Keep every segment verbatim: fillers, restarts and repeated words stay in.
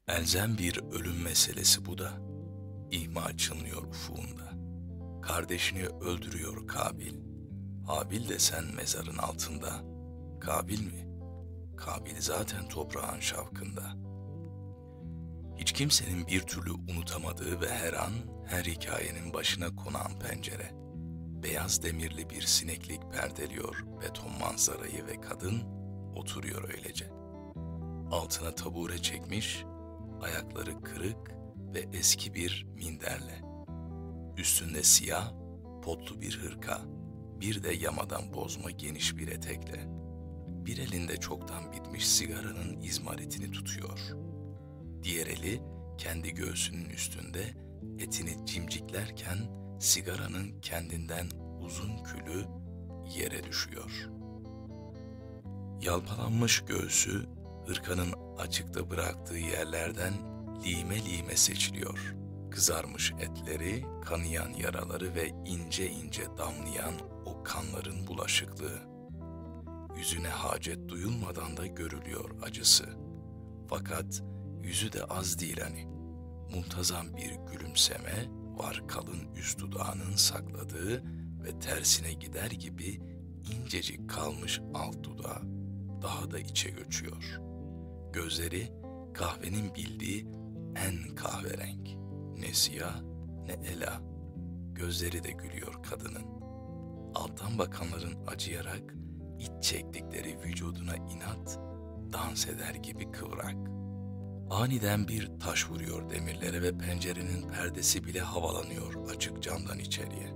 Elzem bir ölüm meselesi bu da. İhmal çınlıyor ufuğunda. Kardeşini öldürüyor Kabil. Habil de sen mezarın altında. Kabil mi? Kabil zaten toprağın şavkında. Hiç kimsenin bir türlü unutamadığı ve her an her hikayenin başına konan pencere. Beyaz demirli bir sineklik perdeliyor beton manzarayı ve kadın oturuyor öylece. Altına tabure çekmiş, ayakları kırık ve eski bir minderle. Üstünde siyah, potlu bir hırka, bir de yamadan bozma geniş bir etekle. Bir elinde çoktan bitmiş sigaranın izmaritini tutuyor. Diğer eli kendi göğsünün üstünde etini cimciklerken sigaranın kendinden uzun külü yere düşüyor. Yalpalanmış göğsü hırkanın açıkta bıraktığı yerlerden lime lime seçiliyor. Kızarmış etleri, kanayan yaraları ve ince ince damlayan o kanların bulaşıklığı. Yüzüne hacet duyulmadan da görülüyor acısı. Fakat yüzü de az değil hani. Muntazam bir gülümseme var kalın üst dudağının sakladığı ve tersine gider gibi incecik kalmış alt dudağı daha da içe göçüyor. Gözleri kahvenin bildiği en kahverenk. Ne siyah ne ela. Gözleri de gülüyor kadının. Alttan bakanların acıyarak iç çektikleri vücuduna inat, dans eder gibi kıvrak. Aniden bir taş vuruyor demirlere ve pencerenin perdesi bile havalanıyor açık camdan içeriye.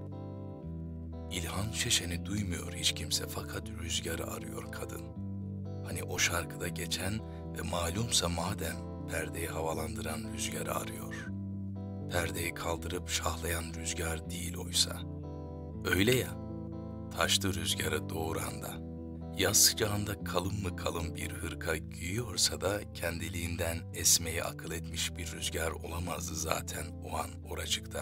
İlhan Şeşen'i duymuyor hiç kimse fakat rüzgarı arıyor kadın. Hani o şarkıda geçen ve malumsa madem perdeyi havalandıran rüzgarı arıyor. Perdeyi kaldırıp şahlayan rüzgar değil oysa. Öyle ya, taştı rüzgarı doğuranda. Yaz sıcağında kalın mı kalın bir hırka giyiyorsa da kendiliğinden esmeyi akıl etmiş bir rüzgar olamazdı zaten o an oracıkta.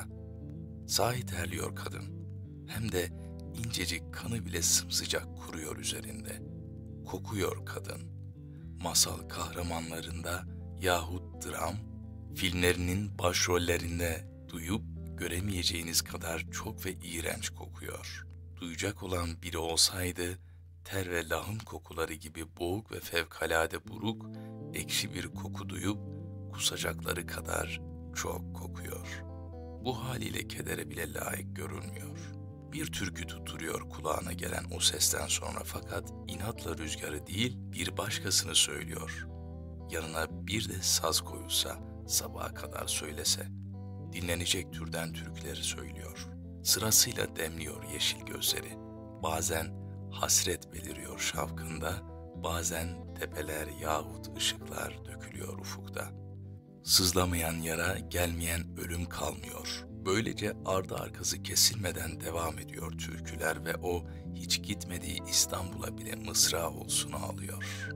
Sahi terliyor kadın. Hem de incecik kanı bile sımsıcak kuruyor üzerinde. Kokuyor kadın. Masal kahramanlarında yahut dram, filmlerinin başrollerinde duyup göremeyeceğiniz kadar çok ve iğrenç kokuyor. Duyacak olan biri olsaydı, ter ve lahım kokuları gibi boğuk ve fevkalade buruk, ekşi bir koku duyup kusacakları kadar çok kokuyor. Bu haliyle kedere bile layık görülmüyor. Bir türkü tutturuyor kulağına gelen o sesten sonra fakat inatla rüzgarı değil bir başkasını söylüyor. Yanına bir de saz koyulsa, sabaha kadar söylese, dinlenecek türden türküleri söylüyor. Sırasıyla demliyor yeşil gözleri. Bazen hasret beliriyor şavkında, bazen tepeler yahut ışıklar dökülüyor ufukta. Sızlamayan yara, gelmeyen ölüm kalmıyor. Böylece ardı arkası kesilmeden devam ediyor türküler ve o hiç gitmediği İstanbul'a bile mısra olsun ağlıyor.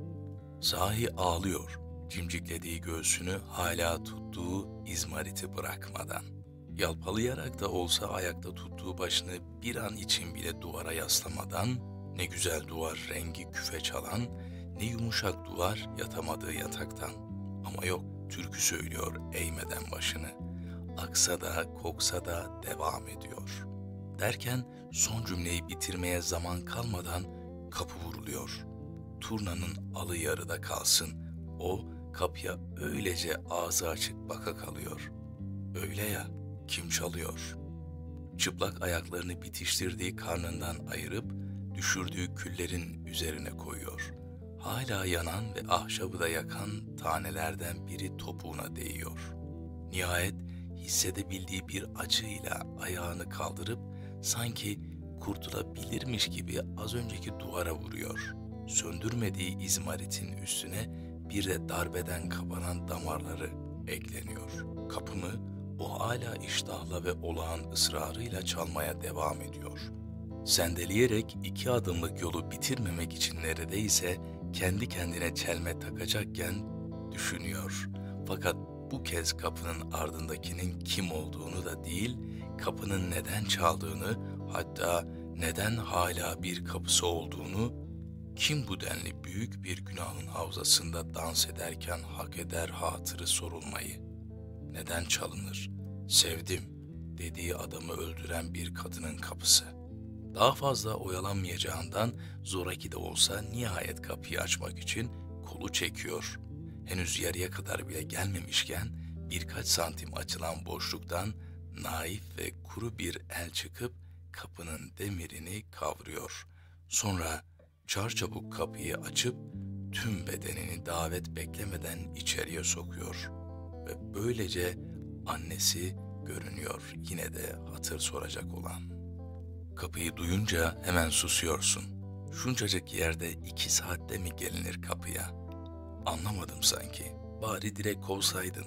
Sahi ağlıyor, cimciklediği göğsünü hala tuttuğu izmariti bırakmadan. Yalpalayarak da olsa ayakta tuttuğu başını bir an için bile duvara yaslamadan, ne güzel duvar rengi küfe çalan, ne yumuşak duvar yatamadığı yataktan. Ama yok, türkü söylüyor eğmeden başını. Aksa da koksa da devam ediyor. Derken son cümleyi bitirmeye zaman kalmadan kapı vuruluyor. Turnanın alı yarıda kalsın. O kapıya öylece ağzı açık baka kalıyor. Öyle ya, kim çalıyor? Çıplak ayaklarını bitiştirdiği karnından ayırıp düşürdüğü küllerin üzerine koyuyor. Hala yanan ve ahşabı da yakan tanelerden biri topuğuna değiyor. Nihayet hissedebildiği bir acıyla ayağını kaldırıp sanki kurtulabilirmiş gibi az önceki duvara vuruyor. Söndürmediği izmaritin üstüne bir de darbeden kapanan damarları ekleniyor. Kapımı o hala iştahla ve olağan ısrarıyla çalmaya devam ediyor. Sendeleyerek iki adımlık yolu bitirmemek için neredeyse kendi kendine çelme takacakken düşünüyor. Fakat bu kez kapının ardındakinin kim olduğunu da değil, kapının neden çaldığını, hatta neden hala bir kapısı olduğunu Kim bu denli büyük bir günahın havzasında dans ederken hak eder hatırı sorulmayı? Neden çalınır? Sevdim dediği adamı öldüren bir kadının kapısı. Daha fazla oyalanmayacağından zoraki de olsa nihayet kapıyı açmak için kolu çekiyor. Henüz yarıya kadar bile gelmemişken birkaç santim açılan boşluktan naif ve kuru bir el çıkıp kapının demirini kavruyor. Sonra çarçabuk kapıyı açıp tüm bedenini davet beklemeden içeriye sokuyor. Ve böylece annesi görünüyor, yine de hatır soracak olan. Kapıyı duyunca hemen susuyorsun. Şuncacık yerde iki saatte mi gelinir kapıya? Anlamadım sanki. Bari direkt kovsaydın.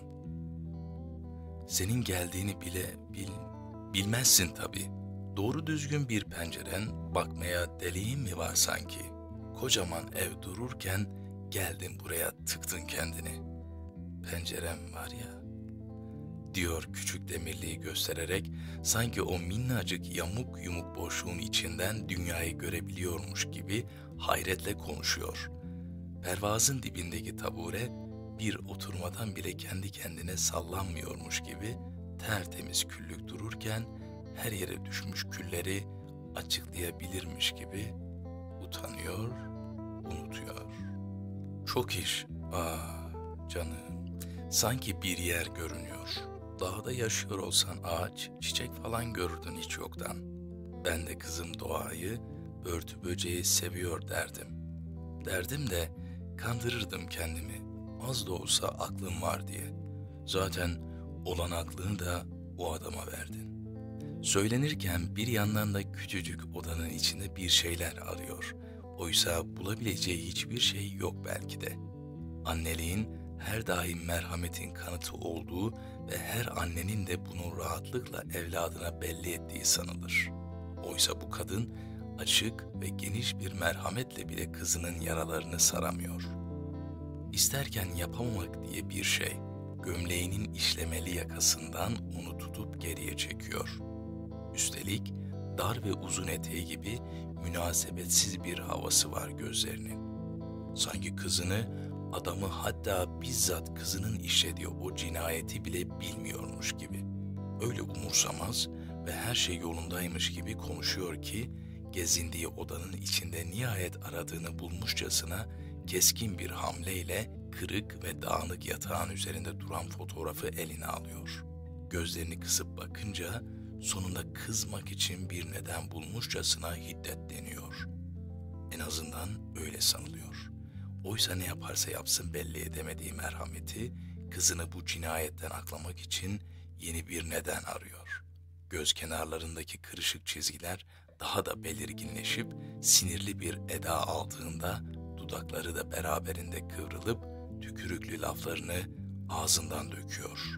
Senin geldiğini bile bil, bilmezsin tabii. Doğru düzgün bir penceren, bakmaya deliğin mi var sanki? Kocaman ev dururken geldin buraya tıktın kendini. Pencerem var ya, diyor küçük demirliği göstererek, sanki o minnacık yamuk yumuk boşluğun içinden dünyayı görebiliyormuş gibi hayretle konuşuyor. Pervazın dibindeki tabure bir oturmadan bile kendi kendine sallanmıyormuş gibi tertemiz küllük dururken her yere düşmüş külleri açıklayabilirmiş gibi utanıyor, unutuyor. Çok iş, ah canım, sanki bir yer görünüyor. Dağda yaşıyor olsan ağaç, çiçek falan görürdün hiç yoktan. Ben de kızım doğayı, börtü böceği seviyor derdim. Derdim de kandırırdım kendimi, az da olsa aklım var diye. Zaten olan aklını da o adama verdin. Söylenirken bir yandan da küçücük odanın içinde bir şeyler arıyor. Oysa bulabileceği hiçbir şey yok belki de. Anneliğin her daim merhametin kanıtı olduğu ve her annenin de bunu rahatlıkla evladına belli ettiği sanılır. Oysa bu kadın açık ve geniş bir merhametle bile kızının yaralarını saramıyor. İsterken yapamamak diye bir şey, gömleğinin işlemeli yakasından onu tutup geriye çekiyor. Üstelik dar ve uzun eteği gibi münasebetsiz bir havası var gözlerinin. Sanki kızını, adamı, hatta bizzat kızının işlediği o cinayeti bile bilmiyormuş gibi. Öyle umursamaz ve her şey yolundaymış gibi konuşuyor ki, gezindiği odanın içinde nihayet aradığını bulmuşçasına keskin bir hamleyle kırık ve dağınık yatağın üzerinde duran fotoğrafı eline alıyor. Gözlerini kısıp bakınca sonunda kızmak için bir neden bulmuşçasına hiddetleniyor. En azından öyle sanılıyor. Oysa ne yaparsa yapsın belli edemediği merhameti, kızını bu cinayetten aklamak için yeni bir neden arıyor. Göz kenarlarındaki kırışık çizgiler daha da belirginleşip sinirli bir eda aldığında dudakları da beraberinde kıvrılıp tükürüklü laflarını ağzından döküyor.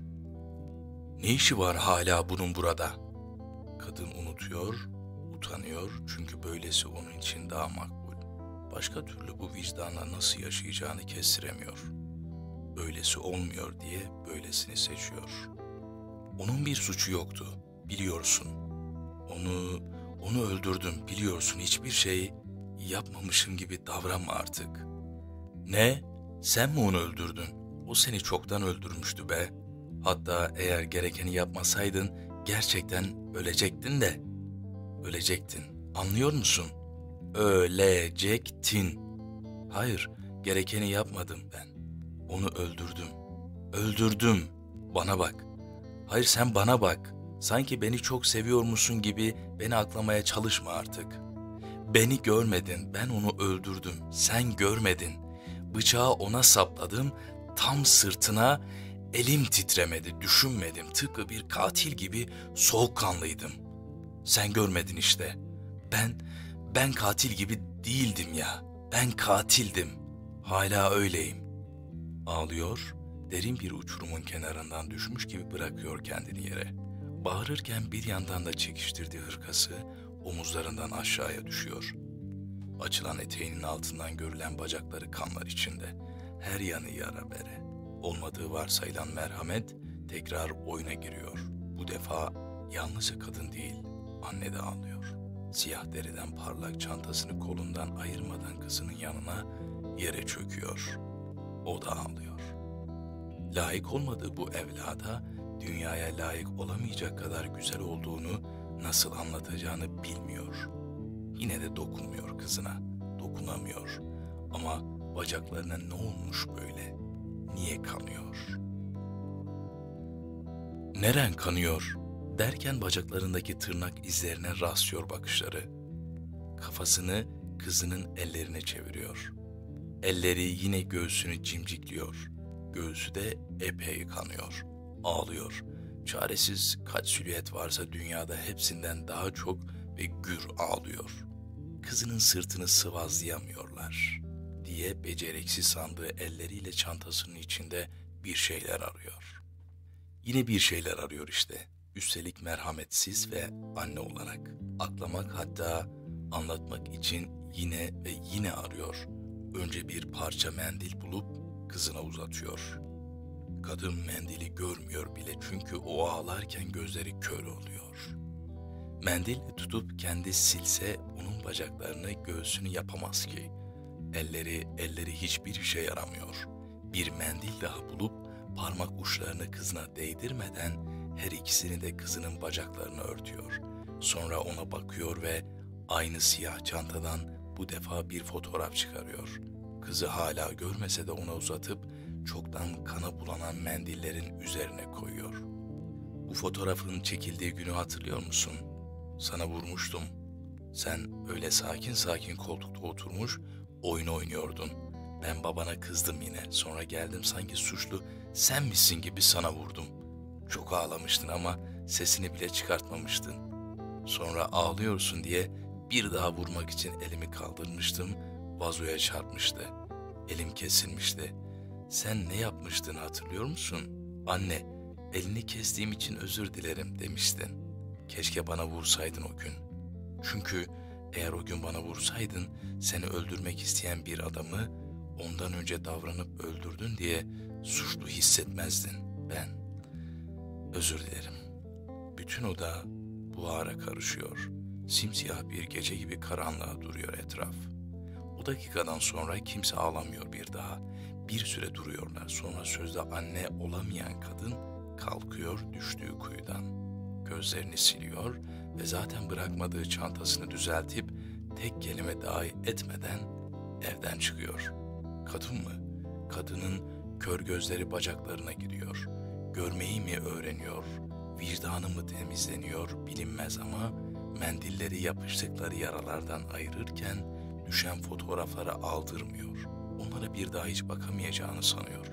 Ne işi var hala bunun burada? Kadın unutuyor, utanıyor çünkü böylesi onun için daha makbul. Başka türlü bu vicdanla nasıl yaşayacağını kestiremiyor. Böylesi olmuyor diye böylesini seçiyor. Onun bir suçu yoktu, biliyorsun. Onu, onu öldürdüm, biliyorsun. Hiçbir şey yapmamışım gibi davranma artık. Ne? Sen mi onu öldürdün? O seni çoktan öldürmüştü be. Hatta eğer gerekeni yapmasaydın gerçekten ölecektin de. Ölecektin, anlıyor musun? Ölecektin. Hayır, gerekeni yapmadım ben. Onu öldürdüm. Öldürdüm. Bana bak. Hayır, sen bana bak. Sanki beni çok seviyormuşsun gibi beni aklamaya çalışma artık. Beni görmedin, ben onu öldürdüm. Sen görmedin. Bıçağı ona sapladım, tam sırtına. Elim titremedi, düşünmedim. Tıpkı bir katil gibi soğukkanlıydım. Sen görmedin işte. Ben, ben katil gibi değildim ya. Ben katildim. Hala öyleyim. Ağlıyor, derin bir uçurumun kenarından düşmüş gibi bırakıyor kendini yere. Bağırırken bir yandan da çekiştirdiği hırkası omuzlarından aşağıya düşüyor. Açılan eteğinin altından görülen bacakları kanlar içinde. Her yanı yara bere. Olmadığı varsayılan merhamet tekrar oyuna giriyor. Bu defa yalnızca kadın değil, anne de ağlıyor. Siyah deriden parlak çantasını kolundan ayırmadan kızının yanına yere çöküyor. O da ağlıyor. Layık olmadığı bu evlada dünyaya layık olamayacak kadar güzel olduğunu nasıl anlatacağını bilmiyor. Yine de dokunmuyor kızına, dokunamıyor. Ama bacaklarına ne olmuş böyle? Niye kanıyor? Neren kanıyor? Derken bacaklarındaki tırnak izlerine rastlıyor bakışları. Kafasını kızının ellerine çeviriyor. Elleri yine göğsünü cimcikliyor. Göğsü de epey kanıyor. Ağlıyor. Çaresiz kaç silüet varsa dünyada hepsinden daha çok ve gür ağlıyor. Kızının sırtını sıvazlayamıyorlar diye beceriksiz sandığı elleriyle çantasının içinde bir şeyler arıyor. Yine bir şeyler arıyor işte. Üstelik merhametsiz ve anne olarak. Aklamak hatta anlatmak için yine ve yine arıyor. Önce bir parça mendil bulup kızına uzatıyor. Kadın mendili görmüyor bile çünkü o ağlarken gözleri kör oluyor. Mendil tutup kendi silse onun bacaklarını göğsünü yapamaz ki. Elleri, elleri hiçbir işe yaramıyor. Bir mendil daha bulup parmak uçlarını kızına değdirmeden her ikisini de kızının bacaklarını örtüyor. Sonra ona bakıyor ve aynı siyah çantadan bu defa bir fotoğraf çıkarıyor. Kızı hala görmese de ona uzatıp çoktan kana bulanan mendillerin üzerine koyuyor. Bu fotoğrafın çekildiği günü hatırlıyor musun? Sana vurmuştum. Sen öyle sakin sakin koltukta oturmuş oyun oynuyordun. Ben babana kızdım yine. Sonra geldim sanki suçlu sen misin gibi sana vurdum. Çok ağlamıştın ama sesini bile çıkartmamıştın. Sonra ağlıyorsun diye bir daha vurmak için elimi kaldırmıştım. Vazoya çarpmıştı. Elim kesilmişti. Sen ne yapmıştın hatırlıyor musun? Anne, elini kestiğim için özür dilerim demiştin. Keşke bana vursaydın o gün. Çünkü eğer o gün bana vursaydın seni öldürmek isteyen bir adamı ondan önce davranıp öldürdün diye suçlu hissetmezdin. Ben özür dilerim. Bütün oda buhara karışıyor. Simsiyah bir gece gibi karanlığa duruyor etraf. O dakikadan sonra kimse ağlamıyor bir daha. Bir süre duruyorlar. Sonra sözde anne olamayan kadın kalkıyor düştüğü kuyudan. Gözlerini siliyor ve zaten bırakmadığı çantasını düzeltip tek kelime dahi etmeden evden çıkıyor. Kadın mı? Kadının kör gözleri bacaklarına gidiyor. Görmeyi mi öğreniyor? Vicdanı mı temizleniyor bilinmez ama mendilleri yapıştıkları yaralardan ayırırken düşen fotoğrafları aldırmıyor. Onlara bir daha hiç bakamayacağını sanıyor.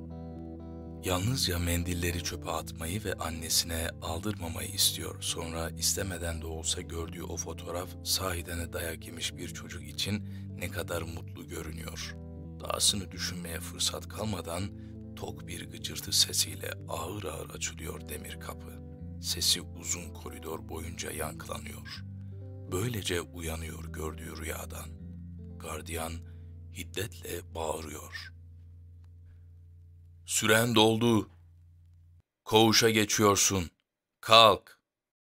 Yalnızca mendilleri çöpe atmayı ve annesine aldırmamayı istiyor. Sonra istemeden de olsa gördüğü o fotoğraf sahiden dayak yemiş bir çocuk için ne kadar mutlu görünüyor. Dahasını düşünmeye fırsat kalmadan tok bir gıcırtı sesiyle ağır ağır açılıyor demir kapı. Sesi uzun koridor boyunca yankılanıyor. Böylece uyanıyor gördüğü rüyadan. Gardiyan hiddetle bağırıyor. Süren doldu. Koğuşa geçiyorsun. Kalk.